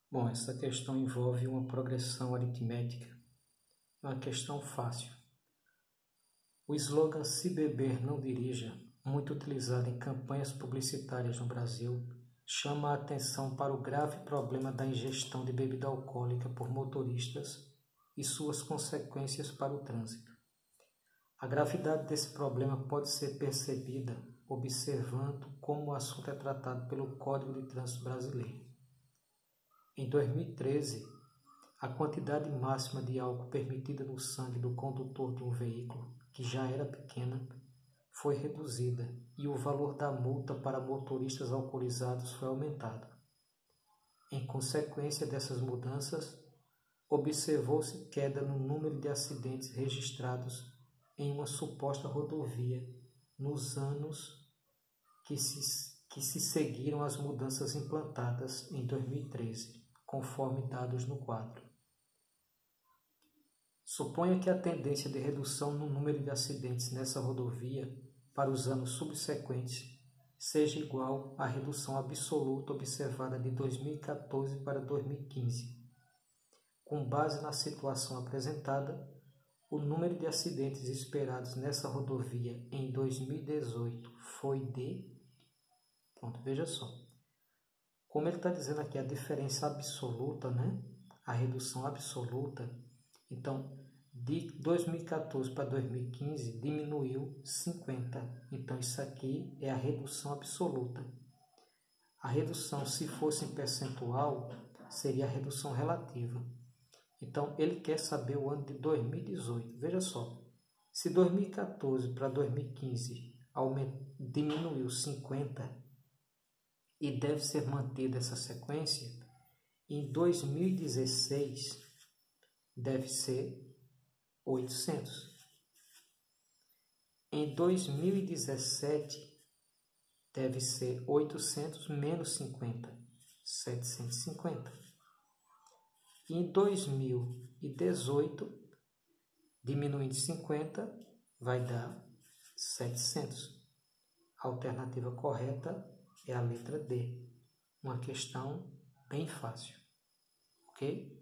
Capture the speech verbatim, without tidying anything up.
Bom, essa questão envolve uma progressão aritmética, uma questão fácil. O slogan "Se beber, não dirija", muito utilizado em campanhas publicitárias no Brasil, chama a atenção para o grave problema da ingestão de bebida alcoólica por motoristas e suas consequências para o trânsito. A gravidade desse problema pode ser percebida observando como o assunto é tratado pelo Código de Trânsito Brasileiro. Em dois mil e treze, a quantidade máxima de álcool permitida no sangue do condutor de um veículo, que já era pequena, foi reduzida e o valor da multa para motoristas alcoolizados foi aumentado. Em consequência dessas mudanças, observou-se queda no número de acidentes registrados em uma suposta rodovia nos anos que se, que se seguiram às mudanças implantadas em dois mil e treze, conforme dados no quadro. Suponha que a tendência de redução no número de acidentes nessa rodovia para os anos subsequentes seja igual à redução absoluta observada de dois mil e quatorze para dois mil e quinze. Com base na situação apresentada, o número de acidentes esperados nessa rodovia em dois mil e dezoito foi de... Pronto, veja só. Como ele está dizendo aqui a diferença absoluta, né? A redução absoluta, então, de dois mil e quatorze para dois mil e quinze diminuiu cinquenta. Então, isso aqui é a redução absoluta. A redução, se fosse em percentual, seria a redução relativa. Então, ele quer saber o ano de dois mil e dezoito. Veja só, se dois mil e quatorze para dois mil e quinze diminuiu cinquenta e deve ser mantida essa sequência, em dois mil e dezesseis deve ser oitocentos. Em dois mil e dezessete deve ser oitocentos menos cinquenta, setecentos e cinquenta. Em dois mil e dezoito, diminuindo cinquenta, vai dar setecentos. A alternativa correta é a letra D. Uma questão bem fácil, ok?